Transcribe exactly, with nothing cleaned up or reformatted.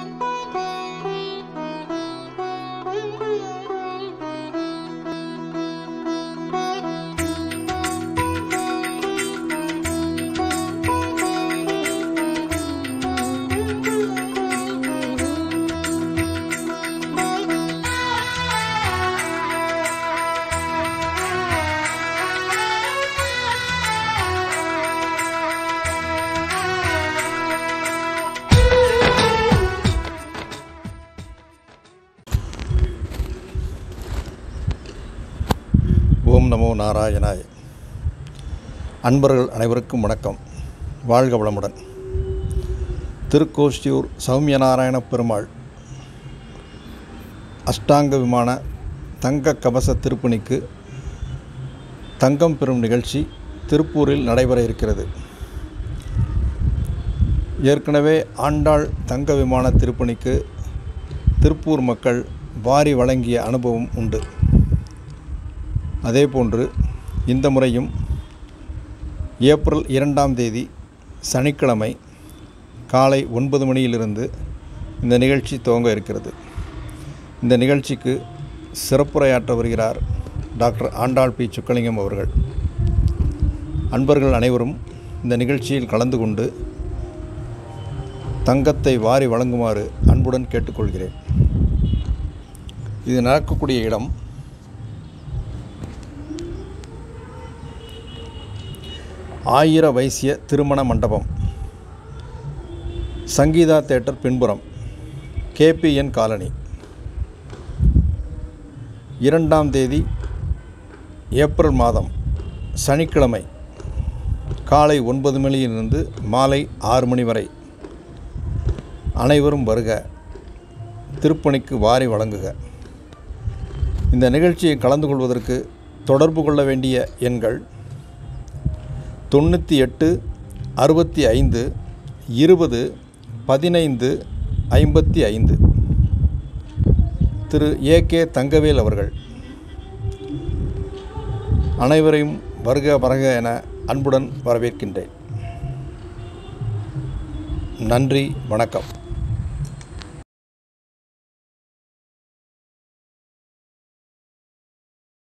ஓம் நமோ நாராயணாய. அன்பர்கள் அனைவருக்கும் வணக்கம். வாழ்க வளமுடன். திருக்கோஷ்டியூர் சௌமியநாராயண பெருமாள் அஷ்டாங்க விமான தங்க கவச திருப்பணிக்கு தங்கம் பெறும் நிகழ்ச்சி திருப்பூரில் நடைபெற இருக்கிறது. ஏற்கனவே ஆண்டாள் தங்க விமான திருப்பணிக்கு திருப்பூர் மக்கள் வாரி வழங்கிய அனுபவம் உண்டு. அதேபோன்று இந்த முறையும் ஏப்ரல் இரண்டாம் தேதி சனிக்கிழமை காலை ஒன்பது மணியிலிருந்து இந்த நிகழ்ச்சி துவங்க இருக்கிறது. இந்த நிகழ்ச்சிக்கு சிறப்புரையாற்ற வருகிறார் டாக்டர் ஆண்டாள் பி சுக்கலிங்கம் அவர்கள். அன்பர்கள் அனைவரும் இந்த நிகழ்ச்சியில் கலந்து கொண்டு தங்கத்தை வாரி வழங்குமாறு அன்புடன் கேட்டுக்கொள்கிறேன். இது நடக்கக்கூடிய இடம் ஆயிர வைசிய திருமண மண்டபம், சங்கீதா தேட்டர் பின்புறம், கேபிஎன் காலனி. இரண்டாம் தேதி ஏப்ரல் மாதம் சனிக்கிழமை காலை ஒன்பது மணியிலிருந்து மாலை ஆறு மணி வரை அனைவரும் வருக, திருப்பணிக்கு வாரி வழங்குக. இந்த நிகழ்ச்சியை கலந்து கொள்வதற்கு தொடர்பு கொள்ள வேண்டிய எண்கள் தொண்ணூற்றி எட்டு அறுபத்தி ஐந்து இருபது பதினைந்து ஐம்பத்தி ஐந்து. திரு ஏ கே தங்கவேல் அவர்கள். அனைவரையும் வருக வருக என அன்புடன் வரவேற்கின்றேன். நன்றி, வணக்கம்.